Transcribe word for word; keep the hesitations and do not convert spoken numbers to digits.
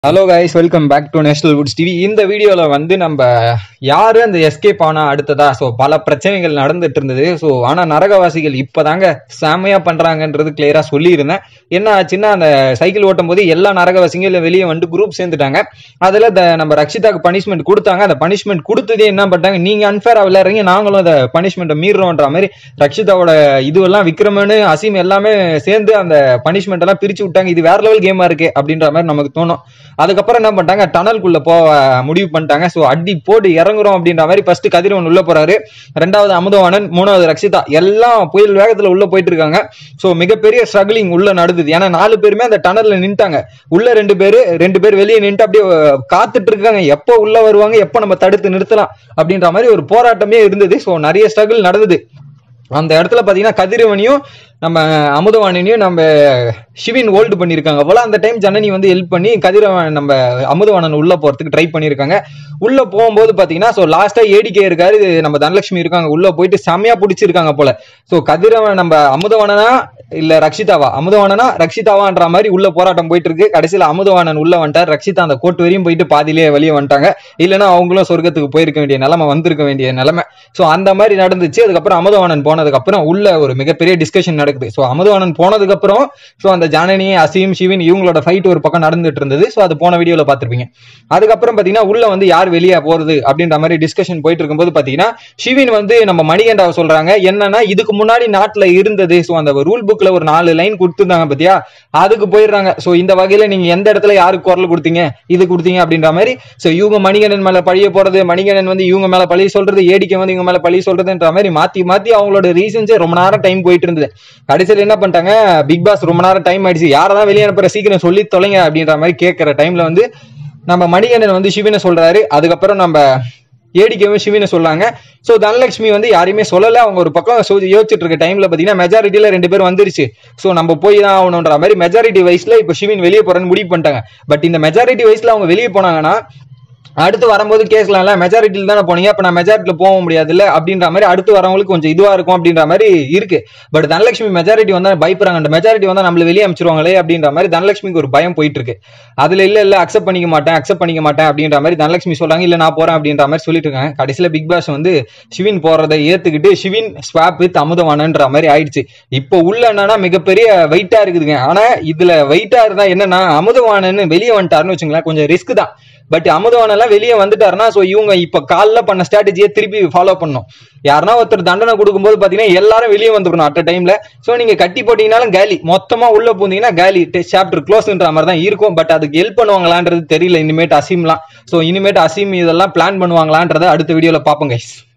Hello guys, welcome back to National Woods TV. இந்த வீடியோல வந்து நம்ம யாரு அந்த எஸ்கேப் ஆனா அடுத்ததா ஸோ பல பிரச்சனைகள் நடந்துட்டு இருந்தது. ஸோ ஆனா நரகவாசிகள் இப்பதாங்க செமையா பண்றாங்கன்றது கிளியரா சொல்லியிருந்தேன். என்ன ஆச்சுன்னா, அந்த சைக்கிள் ஓட்டும் போது எல்லா நரகவாசிகளும் வெளியே வந்து குரூப் சேர்ந்துட்டாங்க. அதுல நம்ம ரக்ஷிதாக்கு பனிஷ்மெண்ட் கொடுத்தாங்க. அந்த பனிஷ்மெண்ட் கொடுத்ததே என்ன பண்ணிட்டாங்க, நீங்க அன்ஃபேரா விளையாடுறீங்க, நாங்களும் அந்த பனிஷ்மெண்ட்டை மீறுறோன்ற மாதிரி ரக்ஷிதாவோட இதுவெல்லாம் விக்ரமனு அசீம் எல்லாமே சேர்ந்து அந்த பனிஷ்மெண்ட் எல்லாம் பிரிச்சு விட்டாங்க. இது வேற லெவல் கேமா இருக்கு அப்படின்ற மாதிரி நமக்கு தோணும். அதுக்கப்புறம் என்ன பண்ணிட்டாங்க, டனலுக்குள்ள போக முடிவு பண்ணிட்டாங்க. ஸோ அடி போட்டு இறங்குறோம் அப்படின்ற மாதிரி ஃபர்ஸ்ட் கதிரவன் உள்ள போறாரு, ரெண்டாவது அமுதவாணன், மூணாவது ரக்ஷிதா, எல்லாம் புயல் வேகத்துல உள்ள போயிட்டு இருக்காங்க. ஸோ மிகப்பெரிய ஸ்ட்ரகிளிங் உள்ள நடந்தது. ஏன்னா நாலு பேருமே அந்த டனல்ல நின்ட்டாங்க. உள்ள ரெண்டு பேரு ரெண்டு பேர் வெளியே நின்று அப்படியே காத்துட்டு இருக்காங்க, எப்போ உள்ள வருவாங்க, எப்போ நம்ம தடுத்து நிறுத்தலாம் அப்படின்ற மாதிரி ஒரு போராட்டமே இருந்தது. ஸோ நிறைய ஸ்ட்ரகிள் நடந்தது. அந்த இடத்துல பாத்தீங்கன்னா கதிரவனையும் நம்ம அமுதவாணனையும் நம்ம சிவின் ஹோல்டு பண்ணியிருக்காங்க போல. அந்த டைம் ஜனனி வந்து ஹெல்ப் பண்ணி கதிரவன் நம்ம அமுதவாணன் உள்ள போறதுக்கு ட்ரை பண்ணியிருக்காங்க. உள்ள போகும்போது பாத்தீங்கன்னா ஸோ லாஸ்டா ஏடிகே இருக்காரு, நம்ம தனலட்சுமி இருக்காங்க, உள்ள போயிட்டு செம்மையா பிடிச்சிருக்காங்க போல. ஸோ கதிரவன் நம்ம அமுதவாணனா இல்ல ரக்ஷிதாவா, அமுதவாணனா ரக்ஷிதாவான்ற மாதிரி உள்ள போராட்டம் போயிட்டு இருக்கு. கடைசியில் அமுதவாணன் உள்ள வந்துட்டார், ரக்ஷிதா அந்த கோட்டு வரையும் போயிட்டு பாதியிலேயே வெளியே வந்துட்டாங்க. இல்லைன்னா அவங்களும் சொர்க்கத்துக்கு போயிருக்க வேண்டிய நிலைமை, வந்திருக்க வேண்டிய நிலைமை. ஸோ அந்த மாதிரி நடந்துச்சு. அதுக்கப்புறம் அமுதவாணன் போனதுக்கு அப்புறம் உள்ள ஒரு மிகப்பெரிய டிஸ்கஷன் நடக்குது. ஸோ அமுதவாணன் போனதுக்கு அப்புறம் ஸோ அந்த ஜானனி, அசீம், சிவின் இவங்களோட ஃபைட் ஒரு பக்கம் நடந்துட்டு இருந்தது. ஸோ அது போன வீடியோல பார்த்திருப்பீங்க. அதுக்கப்புறம் பாத்தீங்கன்னா உள்ள வந்து யார் வெளியே போறது அப்படின்ற மாதிரி டிஸ்கஷன் போயிட்டு இருக்கும்போது பாத்தீங்கன்னா சிவின் வந்து நம்ம மணிகண்டாவை சொல்றாங்க. என்னன்னா, இதுக்கு முன்னாடி நாட்டுல இருந்தது ஸோ அந்த ரூல் புக்ல ஒரு நாலு லைன் கொடுத்துருந்தாங்க பாத்தியா, அதுக்கு போயிடுறாங்க. ஸோ இந்த வகையில நீங்க எந்த இடத்துல யாருக்கு குரல் கொடுத்தீங்க, இது கொடுத்தீங்க அப்படின்ற மாதிரி. ஸோ இவங்க மணிகண்டன் மேல பழிய போறது, மணிகண்டன் வந்து இவங்க மேல பழி சொல்றது, ஏடிக்கை வந்து இவங்க மேல பழி சொல்றதுன்ற மாதிரி மாத்தி மாத்தி அவங்களோட ரீசன்ஸே ரொம்ப நேரம் டைம் போயிட்டு இருந்தது. கடைசியில் என்ன பண்ணிட்டாங்க, பிக் பாஸ் ரொம்ப நேரம் டைம் ஆயிடுச்சு, யாரதான் வெளியே அனுப்புற, சீக்கிரம் சொல்லி தொலைங்க அப்படின்ற மாதிரி கேட்கிற டைம்ல வந்து நம்ம மணிகண்டன் வந்து சிவனை சொல்றாரு. அதுக்கப்புறம் நம்ம ஏடிக்கவும் சிவனை சொல்றாங்க. சோ தனலட்சுமி வந்து யாரையுமே சொல்லல. அவங்க ஒரு பக்கம் யோசிச்சுட்டு இருக்க டைம்ல பாத்தீங்கன்னா மெஜாரிட்டியில ரெண்டு பேரும் வந்துருச்சு. சோ நம்ம போய் தான் ஆகணும்ன்ற மாதிரி மெஜாரிட்டி வைஸ்ல இப்ப சிவன் வெளியே போறேன்னு முடிவு பண்ணிட்டாங்க. பட் இந்த மெஜாரிட்டி வைஸ்ல அவங்க வெளியே போனாங்கன்னா அடுத்து வரும்போது கேட்கலாம்ல, மெஜாரிட்டியில் தானே போனீங்க, அப்ப நான் மெஜாரிட்டியில் போக முடியாது இல்ல அப்படின்ற மாதிரி அடுத்து வரவங்களுக்கு கொஞ்சம் இதுவா இருக்கும் அப்படின்ற மாதிரி இருக்கு. பட் தனலட்சுமி மெஜாரிட்டி வந்தா பயப்படுறாங்க, அந்த மெஜாரிட்டி வந்தா நம்மள வெளியே அமைச்சிருவாங்களே அப்படின்ற மாதிரி தனலட்சுமிக்கு ஒரு பயம் போயிட்டு இருக்கு. அதுல இல்ல இல்ல அக்செப்ட் பண்ணிக்க மாட்டேன் அக்செப்ட் பண்ணிக்க மாட்டேன் அப்படின்ற மாதிரி தனலட்சுமி சொல்றாங்க. இல்ல நான் போறேன் அப்படின்ற மாதிரி சொல்லிட்டு இருக்காங்க. கடைசியில பிக் பாஸ் வந்து சிவின் போறதை ஏத்துக்கிட்டு சிவின் ஸ்வாப் வித் அமுதவாணன்ற மாதிரி ஆயிடுச்சு. இப்போ உள்ள என்னன்னா மிகப்பெரிய வெயிட்டா இருக்குதுங்க. ஆனா இதுல வெயிட்டா இருந்தா என்னன்னா, அமுதவாணன் வெளியே வந்துட்டாருன்னு வச்சுங்களேன், கொஞ்சம் ரிஸ்க் தான். பட் அமுதவாணன் எல்லாம் வெளியே வந்துட்டாருன்னா ஸோ இவங்க இப்ப காலைல பண்ண ஸ்ட்ராட்டஜியை திருப்பி ஃபாலோ பண்ணணும். யாருன்னா ஒருத்தர் தண்டனை கொடுக்கும்போது பாத்தீங்கன்னா எல்லாரும் வெளியே வந்துடணும் அட் அ டைம்ல. ஸோ நீங்க கட்டி போட்டீங்கன்னாலும் காலி, மொத்தமா உள்ள போனீங்கன்னா காலி, சாப்டர் க்ளோஸ்ன்ற மாதிரி தான் இருக்கும். பட் அதுக்கு ஹெல்ப் பண்ணுவாங்களான்றது தெரியல இனிமேட்டு அசீம்லாம். ஸோ இனிமேட்டு அசீம் இதெல்லாம் பிளான் பண்ணுவாங்களான்றதை அடுத்த வீடியோல பார்ப்போம் கைஸ்.